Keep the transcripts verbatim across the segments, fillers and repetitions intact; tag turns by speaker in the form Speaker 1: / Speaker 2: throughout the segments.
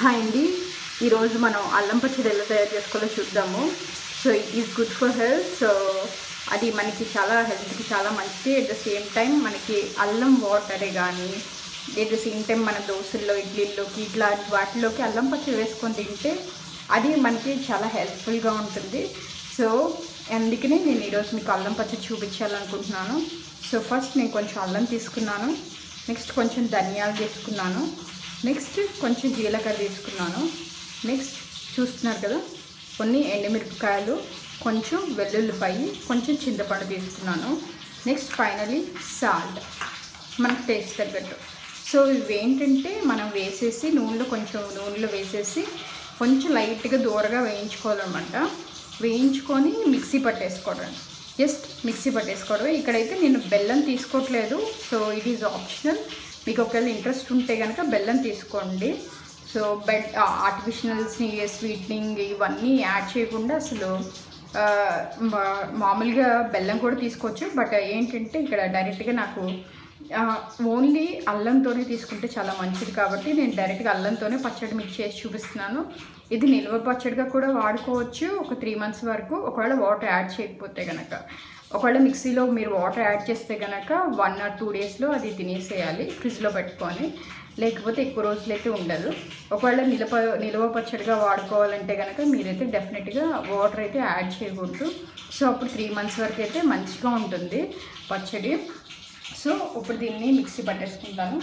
Speaker 1: Hi అండి, ఈరోజు మనం అల్లం పచ్చడి ఎలా తయారు చేసుకోవాలో చూద్దాము. So it is good for health. So అది మనకి చాలా హెల్త్కి చాలా మంచిది. అట్ ద సేమ్ టైం మనకి అల్లం వాటరే కానీ అట్ ద సేమ్ టైం మన దోశల్లో ఇడ్లీల్లోకి ఇట్లా వాటిలోకి అల్లం పచ్చడి వేసుకొని తింటే అది మనకి చాలా హెల్ప్ఫుల్గా ఉంటుంది. సో అందుకనే నేను ఈరోజు మీకు అల్లం పచ్చడి చూపించాలనుకుంటున్నాను. సో ఫస్ట్ నేను కొంచెం అల్లం తీసుకున్నాను, నెక్స్ట్ కొంచెం ధనియాలు తీసుకున్నాను, నెక్స్ట్ కొంచెం జీలకర్ర తీసుకున్నాను, నెక్స్ట్ చూస్తున్నారు కదా కొన్ని ఎండుమిరపకాయలు, కొంచెం వెల్లుల్లిపాయి, కొంచెం చింతపండు తీసుకున్నాను, నెక్స్ట్ ఫైనలీ సాల్ట్ మనకు టేస్ట్ తగ్గట్టు. సో ఇవి ఏంటంటే మనం వేసేసి నూనెలో కొంచెం నూనెలో వేసేసి కొంచెం లైట్గా దూరగా వేయించుకోవాలన్నమాట. వేయించుకొని మిక్సీ పట్టేసుకోవడం, జస్ట్ మిక్సీ పట్టేసుకోవడం. ఇక్కడైతే నేను బెల్లం తీసుకోవట్లేదు, సో ఇట్ ఈజ్ ఆప్షనల్. మీకు ఒకవేళ ఇంట్రెస్ట్ ఉంటే కనుక బెల్లం తీసుకోండి. సో బెడ్ ఆర్టిఫిషియల్స్ని స్వీట్నింగ్ ఇవన్నీ యాడ్ చేయకుండా అసలు మామూలుగా బెల్లం కూడా తీసుకోవచ్చు. బట్ ఏంటంటే ఇక్కడ డైరెక్ట్గా నాకు ఓన్లీ అల్లంతోనే తీసుకుంటే చాలా మంచిది కాబట్టి నేను డైరెక్ట్గా అల్లంతోనే పచ్చడి మిక్స్ చేసి చూపిస్తున్నాను. ఇది నిల్వ పచ్చడిగా కూడా వాడుకోవచ్చు ఒక త్రీ మంత్స్ వరకు, ఒకవేళ వాటర్ యాడ్ చేయకపోతే కనుక. ఒకవేళ మిక్సీలో మీరు వాటర్ యాడ్ చేస్తే కనుక వన్ ఆర్ టూ డేస్లో అది తినేసేయాలి ఫ్రిడ్జ్లో పెట్టుకొని, లేకపోతే ఎక్కువ రోజులు అయితే ఉండదు. ఒకవేళ నిలవ నిల్వ పచ్చడిగా వాడుకోవాలంటే కనుక మీరైతే డెఫినెట్గా వాటర్ అయితే యాడ్ చేయకూడదు. సో అప్పుడు త్రీ మంత్స్ వరకు అయితే మంచిగా ఉంటుంది పచ్చడి. సో ఇప్పుడు దీన్ని మిక్సీ పట్టేసుకుంటాను.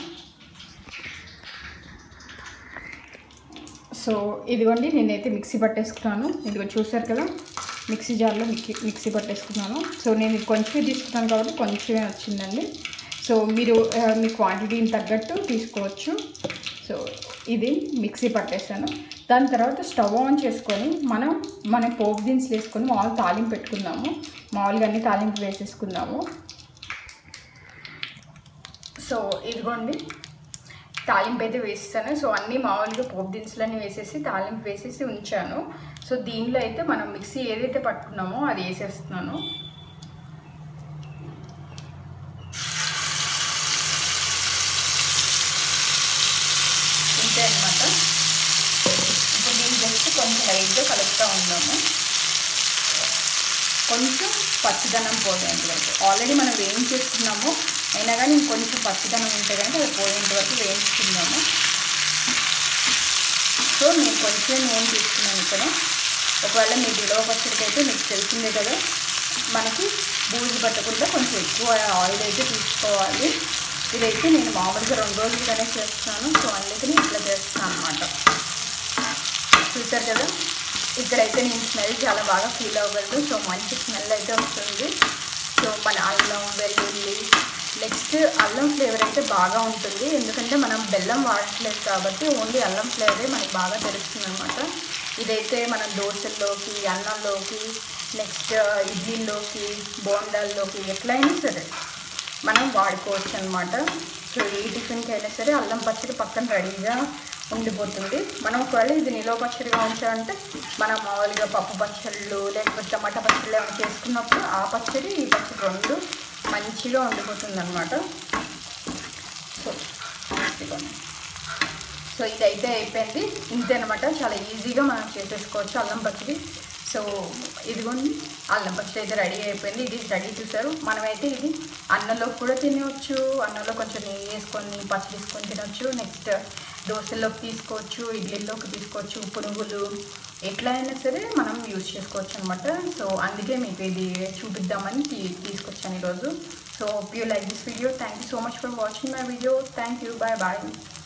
Speaker 1: సో ఇదిగోండి నేనైతే మిక్సీ పట్టేసుకున్నాను. ఇదిగో చూసారు కదా మిక్సీ జార్లో మిక్సీ మిక్సీ పట్టేసుకున్నాను. సో నేను కొంచెమే తీసుకున్నాను కాబట్టి కొంచెమే వచ్చిందండి. సో మీరు మీ క్వాంటిటీని తగ్గట్టు తీసుకోవచ్చు. సో ఇది మిక్సీ పట్టేసాను. దాని తర్వాత స్టవ్ ఆన్ చేసుకొని మనం మన పోపు దినుసులు వేసుకొని మామూలు తాలింపు పెట్టుకుందాము. మామూలుగా అన్ని తాలింపు వేసేసుకుందాము. సో ఇదిగోండి తాలింపు అయితే వేసేసాను. సో అన్నీ మామూలుగా పోపు దినుసులన్నీ వేసేసి తాలింపు వేసేసి ఉంచాను. సో దీనిలో అయితే మనం మిక్సీ ఏదైతే పట్టుకున్నామో అది వేసేస్తున్నాను. ఇంతే అన్నమాట. ఇప్పుడు దీన్ని జస్ట్ కొంచెం లైట్గా కలుపుతూ ఉన్నాము. కొంచెం పచ్చిదనం పోయేంత వరకు, ఆల్రెడీ మనం వేయించేసుకున్నాము అయినా కానీ ఇంకొంచెం పచ్చిదనం ఉంటే కనుక అది పోయేంత వరకు వేయించుకుందాము. సో నేను కొంచెం నూనె తీసుకున్నాను ఇక్కడ. ఒకవేళ మీ నిలవ పచ్చడికి అయితే మీకు తెలిసిందే కదా, మనకి బూజు పట్టకుండా కొంచెం ఎక్కువ ఆయిల్ అయితే తీసుకోవాలి. ఇదైతే నేను మామూలుగా రెండు రోజులుగానే చేస్తున్నాను. సో అందుకని ఇట్లా చేస్తున్నాను అనమాట. చూసారు కదా ఇక్కడైతే నేను స్మెల్ చాలా బాగా ఫీల్ అవ్వగలదు. సో మంచి స్మెల్ అయితే వస్తుంది. సో మన అల్లం వెల్లుల్లి, నెక్స్ట్ అల్లం ఫ్లేవర్ అయితే బాగా ఉంటుంది, ఎందుకంటే మనం బెల్లం వాడట్లేదు కాబట్టి ఓన్లీ అల్లం ఫ్లేవరే మనకి బాగా తెలుస్తుంది అనమాట. ఇదైతే మనం దోశల్లోకి, అన్నంలోకి, నెక్స్ట్ ఇడ్లీల్లోకి, బోండాల్లోకి ఎట్లయినా సరే మనం వాడుకోవచ్చు అనమాట. సో ఏ టిఫిన్కి అయినా సరే అల్లం పచ్చడి పక్కన రెడీగా ఉండిపోతుంది. మనం ఒకవేళ ఇది నిలవ పచ్చడిగా ఉంచాలంటే మనం మామూలుగా పప్పు పచ్చళ్ళు లేకపోతే టమాటా పచ్చళ్ళు ఏమైనా చేసుకున్నప్పుడు ఆ పచ్చడి ఈ పచ్చడి రెండు మంచిగా ఉండిపోతుంది అనమాట. సో ఇదిగోండి. సో ఇదైతే అయిపోయింది. ఇంతే అనమాట, చాలా ఈజీగా మనం చేసేసుకోవచ్చు అల్లం పచ్చడి. సో ఇదిగోండి అల్లం పచ్చడి అయితే రెడీ అయిపోయింది. ఇది రెడీ చూసారు. మనమైతే ఇది అన్నంలో కూడా తినవచ్చు, అన్నంలో కొంచెం నెయ్యి వేసుకొని పచ్చడి తీసుకొని తినవచ్చు, నెక్స్ట్ దోశల్లోకి తీసుకోవచ్చు, ఇడ్లీల్లోకి తీసుకోవచ్చు, పునుగులు ఎట్లా అయినా సరే మనం యూజ్ చేసుకోవచ్చు అనమాట. సో అందుకే మీకు ఇది చూపిద్దామని తీ తీసుకొచ్చాను ఈరోజు. So hope you like this video. Thank you so much for watching my video. Thank you. Bye bye.